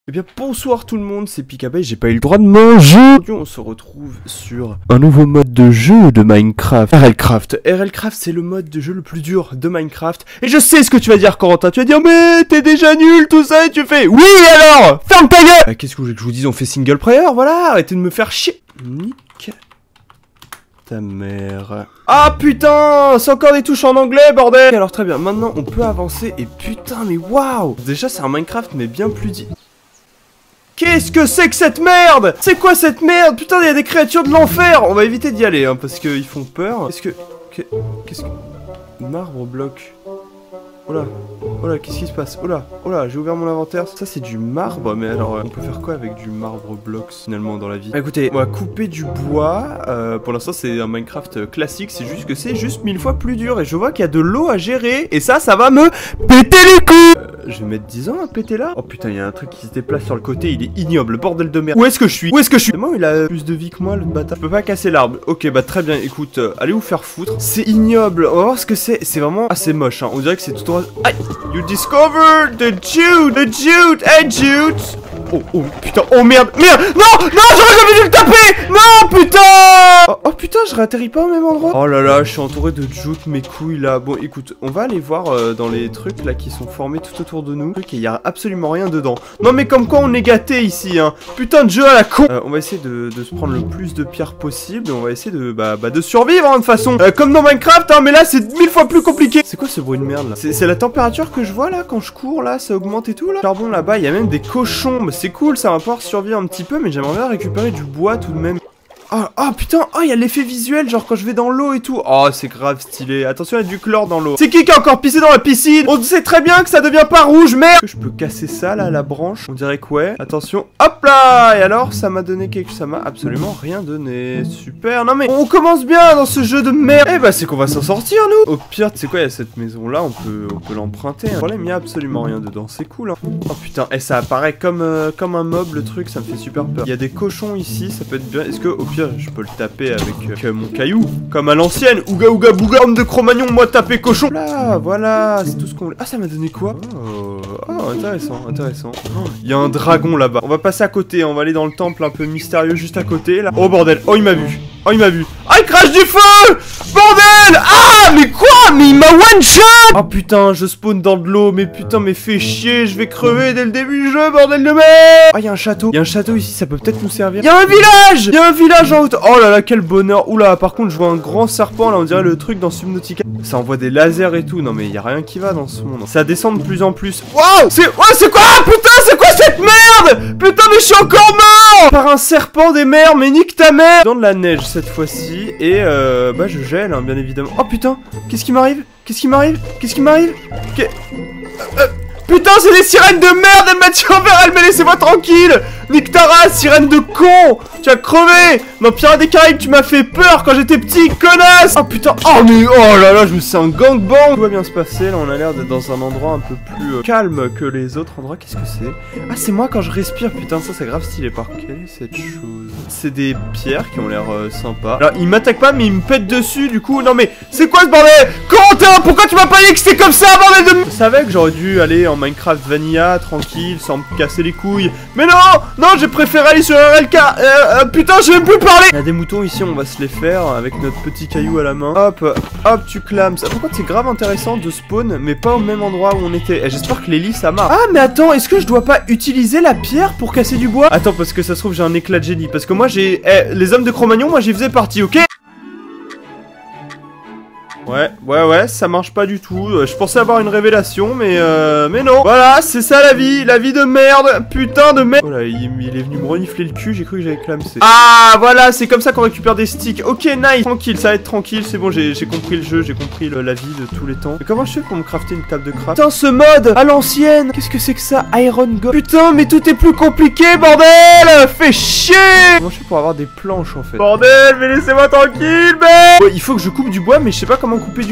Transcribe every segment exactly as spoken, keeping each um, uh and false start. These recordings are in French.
Eh bien bonsoir tout le monde, c'est Pikabai, j'ai pas eu le droit de manger. Aujourd'hui on se retrouve sur un nouveau mode de jeu de Minecraft, RLCraft. RLCraft c'est le mode de jeu le plus dur de Minecraft. Et je sais ce que tu vas dire Corentin, tu vas dire mais t'es déjà nul tout ça et tu fais oui alors ferme ta gueule. ah, Qu'est-ce que vous voulez que je vous dise, on fait single player, voilà, arrêtez de me faire chier. Nique ta mère. Ah putain, c'est encore des touches en anglais bordel. Alors très bien, maintenant on peut avancer et putain mais waouh. Déjà c'est un Minecraft mais bien plus dit. Qu'est-ce que c'est que cette merde? C'est quoi cette merde? Putain, il y a des créatures de l'enfer. On va éviter d'y aller, hein, parce qu'ils font peur. Qu'est-ce que... Qu'est-ce que... Marbre bloc. Oh là, oh là, qu'est-ce qui se passe? Oh là, oh là, j'ai ouvert mon inventaire. Ça, c'est du marbre, mais alors, euh, on peut faire quoi avec du marbre bloc, finalement, dans la vie? Ah, écoutez, on va couper du bois. Euh, pour l'instant, c'est un Minecraft classique. C'est juste que c'est juste mille fois plus dur. Et je vois qu'il y a de l'eau à gérer. Et ça, ça va me péter les couilles. Euh, je vais mettre dix ans à péter là. Oh putain, il y a un truc qui se déplace sur le côté. Il est ignoble, bordel de merde. Où est-ce que je suis? Où est-ce que je suis? Comment il a plus de vie que moi, le bâtard? Je peux pas casser l'arbre. Ok, bah très bien. Écoute, euh, allez vous faire foutre. C'est ignoble. On va voir ce que c'est. C'est vraiment assez moche, hein. On dirait que c'est tout droit. Aïe! You discovered the jute, the jute, hey jute. Oh, oh, putain, oh merde, merde. Non, non, j'aurais jamais dû le taper. Non, putain. Oh, oh putain, je réatterris pas au même endroit. Oh là là, je suis entouré de jute, mes couilles là. Bon, écoute, on va aller voir euh, dans les trucs là qui sont formés tout autour de nous. Il y a absolument rien dedans. Non mais comme quoi on est gâté ici, hein. Putain de jeu à la con. Euh, on va essayer de, de se prendre le plus de pierres possible. Et on va essayer de, bah, bah de survivre, hein, de toute façon. Euh, comme dans Minecraft, hein, mais là c'est mille fois plus compliqué. C'est quoi ce bruit de merde là? C'est la température que je vois là quand je cours là, ça augmente et tout là. Charbon là-bas, il y a même des cochons. Bah, c'est cool, ça va pouvoir survivre un petit peu, mais j'aimerais bien récupérer du bois tout de même. Oh, oh putain, oh il y a l'effet visuel, genre quand je vais dans l'eau et tout. Oh c'est grave stylé, attention il y a du chlore dans l'eau. C'est qui qui a encore pissé dans la piscine? On sait très bien que ça devient pas rouge, merde. Je peux casser ça là, la branche? On dirait que ouais. Attention, hop là. Et alors ça m'a donné quelque chose? Ça m'a absolument rien donné. Super, non mais on commence bien dans ce jeu de merde. Eh bah c'est qu'on va s'en sortir nous. Au pire, tu sais quoi, il y a cette maison là, on peut, on peut l'emprunter, hein. Le problème, il y a absolument rien dedans, c'est cool, hein. Oh putain, et ça apparaît comme, euh, comme un mob le truc, ça me fait super peur. Il y a des cochons ici, ça peut être bien. Est-ce que au pire je peux le taper avec euh, mon caillou, comme à l'ancienne? Ouga ouga bouga, homme de Cro-Magnon, moi taper cochon. Là, voilà, c'est tout ce qu'on voulait. Ah, ça m'a donné quoi? Oh, oh intéressant, intéressant. Il y a un dragon là-bas. On va passer à côté, on va aller dans le temple un peu mystérieux juste à côté là. Oh bordel, oh il m'a vu. Oh il m'a vu. Ah il crache du feu. Bordel. Ah mais quoi? Mais il m'a one shot. Oh putain, je spawn dans de l'eau. Mais putain, mais fais chier, je vais crever dès le début du jeu, bordel de merde. Ah il y a un château. Il y a un château ici, ça peut peut-être nous servir. Il y a un village. Il y a un village en haut. Oh là là, quel bonheur. Oula, par contre je vois un grand serpent là, on dirait le truc dans Subnautica. Ça envoie des lasers et tout. Non mais il y a rien qui va dans ce monde. Ça descend de plus en plus. Waouh. C'est ouais, c'est quoi? Ah, putain, c'est quoi cette merde? Putain, mais je suis encore mort par un serpent des mers. Mais nique ta mère. Dans de la neige cette fois-ci. Et euh, bah je gèle, hein, bien évidemment. Oh putain, qu'est-ce qui m'arrive? Qu'est-ce qui m'arrive? Qu'est-ce qui m'arrive? Qu'est... Euh, Putain, c'est des sirènes de merde, elles m'attirent envers elles, mais laissez-moi tranquille. Nique ta race, sirène de con. Tu as crevé. Dans Pirates des Caraïbes, tu m'as fait peur quand j'étais petit, connasse. Oh putain, oh mais oh là là, je me sens un gangbang. Tout va bien se passer, là on a l'air d'être dans un endroit un peu plus euh, calme que les autres endroits. Qu'est-ce que c'est? Ah, c'est moi quand je respire, putain, ça c'est grave stylé. Par quelle est cette chose? C'est des pierres qui ont l'air euh, sympas. Alors, ils m'attaquent pas, mais ils me pètent dessus, du coup, non mais, c'est quoi ce bordel? Corentin, pourquoi tu m'as pas dit que c'était comme ça, bordel de... Je savais que j'aurais dû aller en Minecraft Vanilla, tranquille, sans me casser les couilles. Mais non, non, j'ai préféré aller sur R L K. Euh, euh, putain, je vais plus parler. Il y a des moutons ici, on va se les faire avec notre petit caillou à la main. Hop, hop, tu clames. Ça, par contre, c'est grave intéressant de spawn, mais pas au même endroit où on était. Et j'espère que les lits, ça marche. Ah, mais attends, est-ce que je dois pas utiliser la pierre pour casser du bois? Attends, parce que ça se trouve, j'ai un éclat de génie. Parce que moi, j'ai... Eh, les hommes de Cro-Magnon, moi, j'y faisais partie, ok? Ouais, ouais, ouais, ça marche pas du tout. Je pensais avoir une révélation, mais euh, mais non. Voilà, c'est ça la vie, la vie de merde, putain de merde. Voilà, il, il est venu me renifler le cul, j'ai cru que j'avais clamsé. Ah, voilà, c'est comme ça qu'on récupère des sticks. Ok, nice, tranquille, ça va être tranquille, c'est bon, j'ai compris le jeu, j'ai compris le, la vie de tous les temps. Mais comment je fais pour me crafter une table de craft? Putain, ce mode à l'ancienne. Qu'est-ce que c'est que ça? Iron God. Putain, mais tout est plus compliqué, bordel. Fais chier. Comment je fais pour avoir des planches en fait? Bordel, mais laissez-moi tranquille, mec. Ouais, il faut que je coupe du bois, mais je sais pas comment couper du bois.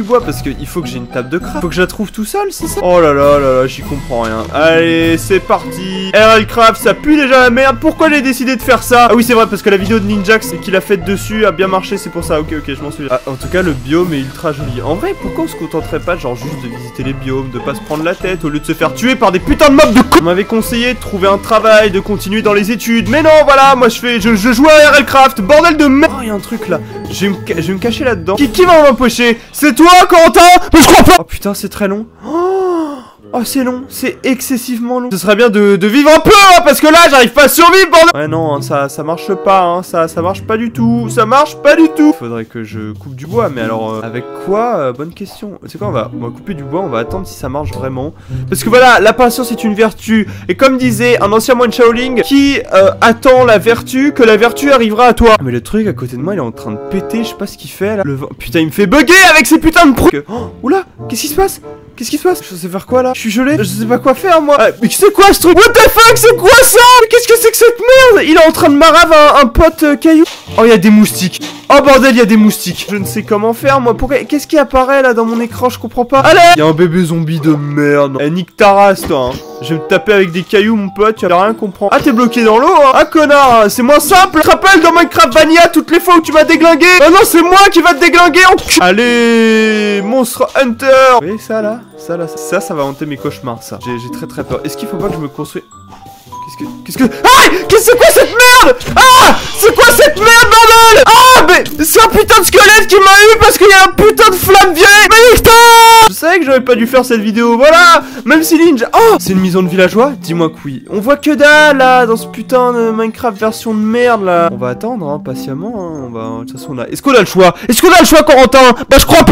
bois parce qu'il faut que j'ai une table de craft. Faut que je la trouve tout seul, c'est ça? Oh là là là là, j'y comprends rien. Allez, c'est parti. R L Craft, ça pue déjà la merde. Pourquoi j'ai décidé de faire ça? Ah oui, c'est vrai, parce que la vidéo de Ninjax qu'il a faite dessus a bien marché, c'est pour ça. Ok, ok, je m'en souviens. Ah, en tout cas, le biome est ultra joli. En vrai, pourquoi on se contenterait pas, genre, juste de visiter les biomes, de pas se prendre la tête au lieu de se faire tuer par des putains de mobs de con? On m'avait conseillé de trouver un travail, de continuer dans les études. Mais non, voilà, moi je fais. Je, je joue à R L Craft, bordel de merde. Oh, y'a un truc là. Je vais me, je vais me cacher là-dedans. Qui, qui va m'empocher? C'est toi, Corentin? Mais je crois pas. Oh putain, c'est très long. Oh, oh c'est long, c'est excessivement long. Ce serait bien de, de vivre un peu, hein, parce que là, j'arrive pas à survivre, bordel. Ouais, non, hein, ça, ça marche pas, hein, ça, ça marche pas du tout. Ça marche pas du tout. Faudrait que je coupe du bois, mais alors, euh, avec quoi euh, Bonne question. C'est quoi, on va, on va couper du bois, on va attendre si ça marche vraiment. Parce que voilà, la patience est une vertu. Et comme disait un ancien moine Shaolin, qui euh, attend la vertu, que la vertu arrivera à toi. Mais le truc à côté de moi, il est en train de péter, je sais pas ce qu'il fait là. Le vent... Putain, il me fait bugger avec ces putains de pro. Oh, oula, qu'est-ce qui se passe? Qu'est-ce qui se passe? Je sais faire quoi là? Je suis gelé, je sais pas quoi faire moi. Ah, mais c'est quoi ce truc? What the fuck? C'est quoi ça? Mais qu'est-ce que c'est que cette merde? Il est en train de marave un, un pote euh, caillou. Oh, il y a des moustiques. Oh bordel, il y a des moustiques. Je ne sais comment faire moi. Pourquoi? Qu'est-ce qui apparaît là dans mon écran? Je comprends pas. Allez! Il y a un bébé zombie de merde. Eh, nique ta race toi. Hein. Je vais me taper avec des cailloux mon pote, tu vas rien comprendre. Ah, t'es bloqué dans l'eau hein? Ah connard, c'est moins simple. Je te rappelle dans Minecraft Vanilla toutes les fois où tu m'as déglingué. Ah non, c'est moi qui va te déglinguer en cul. Allez, Monstre Hunter. Vous voyez ça là? Ça là, ça, ça va hanter mes cauchemars ça. J'ai très très peur. Est-ce qu'il faut pas que je me construise? Qu'est-ce que... Qu'est-ce que... Ah! Qu'est-ce que c'est quoi cette merde? Ah! C'est quoi cette merde bordel? Ah! Mais c'est un putain de squelette qui m'a eu parce qu'il y a un putain de flamme vieille. Mais putain! Je savais que j'aurais pas dû faire cette vidéo, voilà. Même si Ninja... Oh! C'est une maison de villageois? Dis-moi que oui. On voit que dalle là, dans ce putain de Minecraft version de merde là. On va attendre hein, patiemment hein. On va... De toute façon on a... Est-ce qu'on a le choix? Est-ce qu'on a le choix Corentin? Bah je crois pas.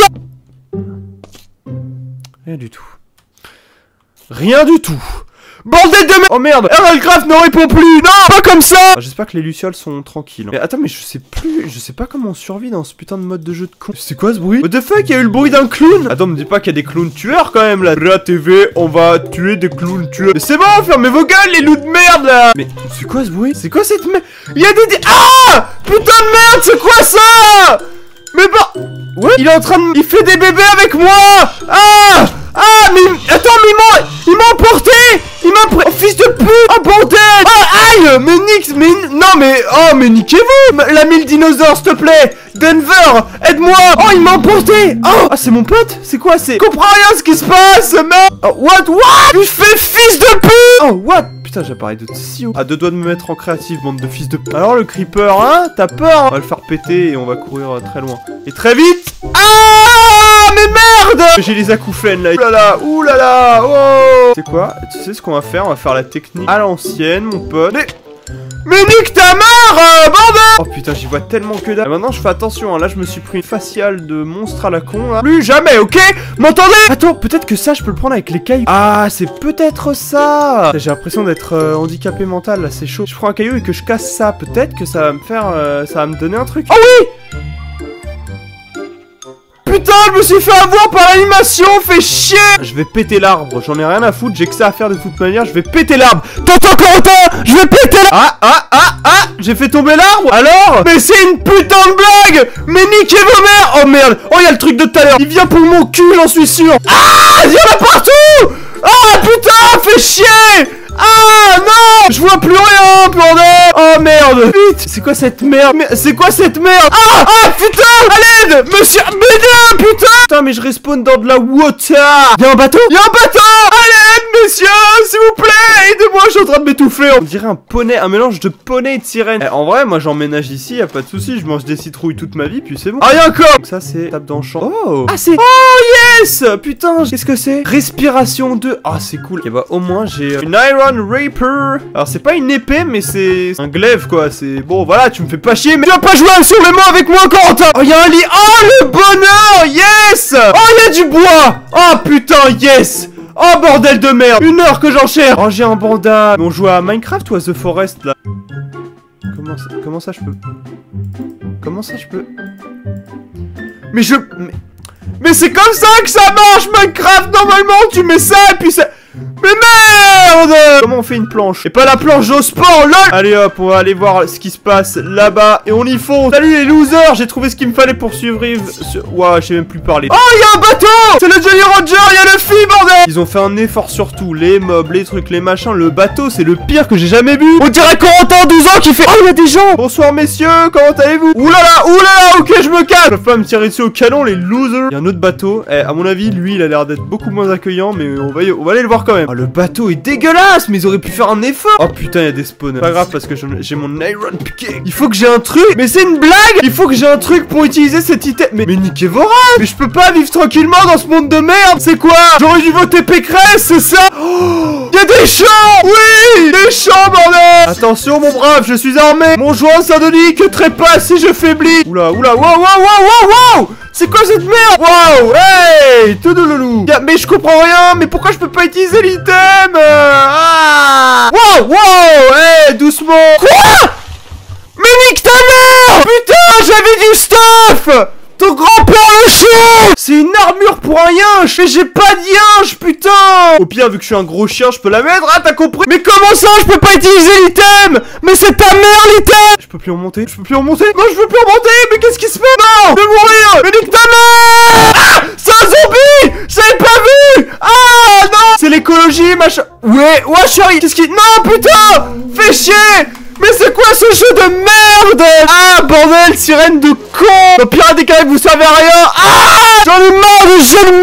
Rien du tout. Rien du tout. Bordel de merde! Oh merde! R L Craft ne répond plus! Non! Pas comme ça! Ah, j'espère que les lucioles sont tranquilles. Mais attends, mais je sais plus, je sais pas comment on survit dans ce putain de mode de jeu de con. C'est quoi ce bruit? What the fuck? Il y a eu le bruit d'un clown! Attends, me dis pas qu'il y a des clowns tueurs quand même là. La T V, on va tuer des clowns tueurs. Mais c'est bon, fermez vos gueules les loups de merde là! Mais c'est quoi ce bruit? C'est quoi cette merde? Il y a des... Ah! Putain de merde, c'est quoi ça? Mais bah... Ouais, il est en train de... Il fait des bébés avec moi! Ah! Ah, mais... Attends, mais il m'a... Il m'a emporté! Il m'a pris... Oh, fils de pute! Oh, bordel! Oh, aïe! Mais nique... Mais... Non, mais... Oh, mais niquez-vous! La mille dinosaures, s'il te plaît! Denver! Aide-moi! Oh, il m'a emporté! Oh! Ah, c'est mon pote? C'est quoi? C'est... Je comprends rien ce qui se passe, merde! Oh, what? What? Tu fais fils de pute! Oh, what? Putain, j'apparais de si haut. À deux doigts de me mettre en créative, bande de fils de p... Alors, le creeper, hein? T'as peur? Hein? On va le faire péter et on va courir euh, très loin. Et très vite! Ah! Mais merde! J'ai les acouphènes, là. Oulala! Oulala! Oh! C'est quoi? Tu sais ce qu'on va faire? On va faire la technique à l'ancienne, mon pote. Mais... Mais nique ta mère, euh, bordel! Oh putain, j'y vois tellement que dalle. Maintenant, je fais attention, hein. Là, je me suis pris une faciale de monstre à la con, là. Plus jamais, ok? M'entendez? Attends, peut-être que ça, je peux le prendre avec les cailloux. Ah, c'est peut-être ça. J'ai l'impression d'être euh, handicapé mental, là, c'est chaud. Je prends un caillou et que je casse ça. Peut-être que ça va me faire... Euh, ça va me donner un truc. Oh oui! Putain, je me suis fait avoir par l'animation, fait chier! Je vais péter l'arbre, j'en ai rien à foutre, j'ai que ça à faire de toute manière, je vais péter l'arbre! T'entends Corentin? Je vais péter l'arbre! Ah, ah, ah, ah! J'ai fait tomber l'arbre? Alors? Mais c'est une putain de blague! Mais niquez vos mères! Oh merde! Oh, y'a le truc de tout à l'heure! Il vient pour mon cul, j'en suis sûr! Ah! Il y en a partout! Ah, putain! Fait chier! Ah non! Je vois plus rien, bordel! Oh merde! Vite! C'est quoi cette merde? C'est quoi cette merde? Ah! Ah putain! À l'aide! Monsieur! Médin! Putain! Putain, mais je respawn dans de la water! Y'a un bateau? Y'a un bateau! À l'aide, messieurs! S'il vous plaît! Aidez-moi, je suis en train de m'étouffer! On dirait un poney, un mélange de poney et de sirène. Eh, en vrai, moi j'emménage ici, y'a pas de soucis, je mange des citrouilles toute ma vie, puis c'est bon. Ah, y'a un corps! Donc ça, c'est table d'enchant. Oh! Ah, c'est. Oh yes! Putain, qu'est-ce que c'est? Respiration deux. Ah, c'est cool. Et bah, au moins, j'ai une Iron Raper. Alors c'est pas une épée mais c'est un glaive quoi. C'est bon voilà, tu me fais pas chier mais tu vas pas jouer sur les mains avec moi Corentin. Oh y'a un lit. Oh le bonheur. Yes. Oh y'a du bois. Oh putain yes. Oh bordel de merde. Une heure que j'en cherche. Oh j'ai un bandage. On joue à Minecraft ou à The Forest là? Comment ça, comment ça je peux? Comment ça je peux? Mais je... Mais, mais c'est comme ça que ça marche Minecraft. Normalement tu mets ça et puis ça... Mais merde! Comment on fait une planche? Et pas la planche au sport, lol! Allez hop, on va aller voir ce qui se passe là-bas et on y fonce. Salut les losers, j'ai trouvé ce qu'il me fallait pour survivre. Ouah, je sais même plus parler. Oh, il y a un bateau! C'est le Jolly Roger, il y a le film, bordel! Ils ont fait un effort sur tout, les mobs, les trucs, les machins. Le bateau, c'est le pire que j'ai jamais vu. On dirait Corentin, douze ans, qui fait... Oh, il y a des gens! Bonsoir messieurs, comment allez-vous? Oulala, oulala, ok, je me calme! Je peux pas me tirer dessus au canon, les losers. Il y a un autre bateau. Eh, à mon avis, lui, il a l'air d'être beaucoup moins accueillant, mais on va, y... on va aller le voir quand même. Oh, le bateau est dégueulasse, mais ils auraient pu faire un effort. Oh putain, il y a des spawners. Pas grave, parce que j'ai mon Iron Pickaxe. Il faut que j'ai un truc. Mais c'est une blague! Il faut que j'ai un truc pour utiliser cet item. Mais, mais niquez vos rêves! Mais je peux pas vivre tranquillement dans ce monde de merde! C'est quoi? J'aurais dû voter Pécresse, c'est ça? Oh, y a des champs! Oui! Des champs, bordel! Attention, mon brave, je suis armé! Mon joint Saint-Denis que trépasse si je faiblis! Oula, oula, wow, wow, wow, wow, wow! C'est quoi cette merde? Wow! Hey! Tout de loulou! Mais je comprends rien! Mais pourquoi je peux pas utiliser l'item? Ah! Wow! Wow! Hey! Doucement! Quoi? Mais nique ta mère! Putain, j'avais du stuff! Ton grand-père le chien! C'est une armure pour un yinche! Mais j'ai pas de yinche, putain! Au pire, vu que je suis un gros chien, je peux la mettre, ah, t'as compris? Mais comment ça, je peux pas utiliser l'item? Mais c'est ta mère, l'item! Je peux plus en monter? Je peux plus en monter? Non, je peux plus en monter! Mais qu'est-ce qui se fait? Non! Je vais mourir! Mais nique ta mère! Ah! C'est un zombie! J'avais pas vu! Ah, non! C'est l'écologie, machin... Ouais, ouais, chérie! Qu'est-ce qui... Non, putain! Fais chier! Mais c'est quoi ce jeu de merde? Ah, bordel, sirène de con! Le pirate des Caraïbes, vous servez à rien! Ah! J'en ai marre de jeu de